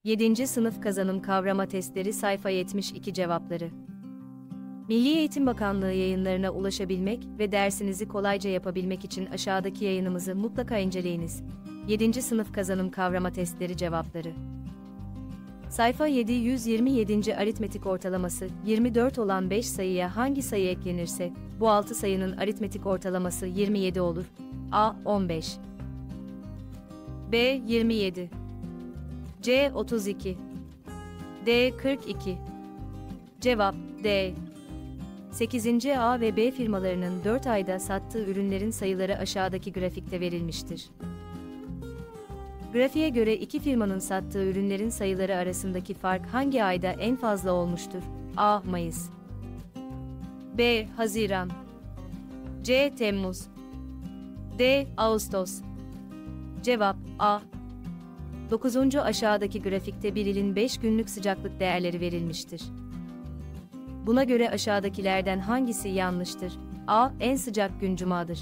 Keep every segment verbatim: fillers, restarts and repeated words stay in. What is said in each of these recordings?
yedinci sınıf kazanım kavrama testleri sayfa yetmiş iki cevapları. Milli Eğitim Bakanlığı yayınlarına ulaşabilmek ve dersinizi kolayca yapabilmek için aşağıdaki yayınımızı mutlaka inceleyiniz. yedinci sınıf kazanım kavrama testleri cevapları. Sayfa yedi yüz yirmi yedi. Aritmetik ortalaması yirmi dört olan beş sayıya hangi sayı eklenirse bu altı sayının aritmetik ortalaması yirmi yedi olur? A. on beş B. yirmi yedi C. otuz iki D. kırk iki Cevap D. sekizinci A ve B firmalarının dört ayda sattığı ürünlerin sayıları aşağıdaki grafikte verilmiştir. Grafiğe göre iki firmanın sattığı ürünlerin sayıları arasındaki fark hangi ayda en fazla olmuştur? A. Mayıs B. Haziran C. Temmuz D. Ağustos Cevap A. dokuzuncu Aşağıdaki grafikte bir ilin beş günlük sıcaklık değerleri verilmiştir. Buna göre aşağıdakilerden hangisi yanlıştır? A. En sıcak gün Cuma'dır.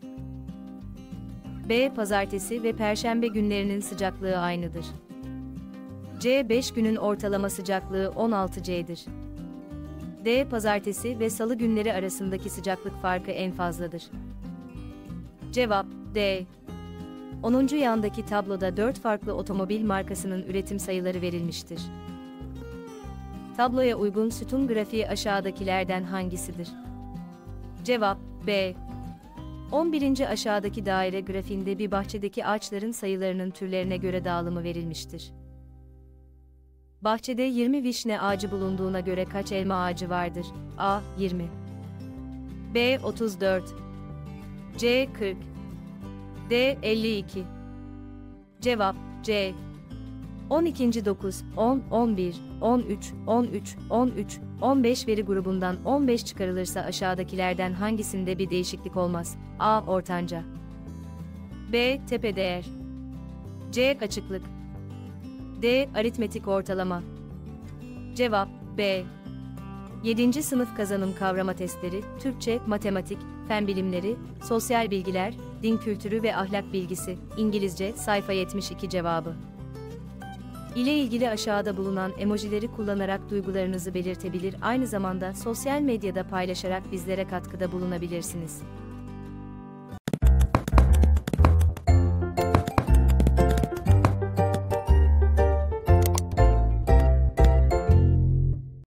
B. Pazartesi ve Perşembe günlerinin sıcaklığı aynıdır. C. beş günün ortalama sıcaklığı on altı derecedir. D. Pazartesi ve Salı günleri arasındaki sıcaklık farkı en fazladır. Cevap D. onuncu Yandaki tabloda dört farklı otomobil markasının üretim sayıları verilmiştir. Tabloya uygun sütun grafiği aşağıdakilerden hangisidir? Cevap B. on birinci Aşağıdaki daire grafiğinde bir bahçedeki ağaçların sayılarının türlerine göre dağılımı verilmiştir. Bahçede yirmi vişne ağacı bulunduğuna göre kaç elma ağacı vardır? A. yirmi B. otuz dört C. kırk D. elli iki Cevap C. on iki dokuz, on, on bir, on üç, on üç, on üç, on beş veri grubundan on beş çıkarılırsa aşağıdakilerden hangisinde bir değişiklik olmaz? A. Ortanca B. Tepe değer C. Açıklık D. Aritmetik ortalama Cevap B. yedinci sınıf kazanım kavrama testleri, Türkçe, matematik, fen bilimleri, sosyal bilgiler, din kültürü ve ahlak bilgisi, İngilizce, sayfa yetmiş iki cevabı. İle ilgili aşağıda bulunan emojileri kullanarak duygularınızı belirtebilir, aynı zamanda sosyal medyada paylaşarak bizlere katkıda bulunabilirsiniz.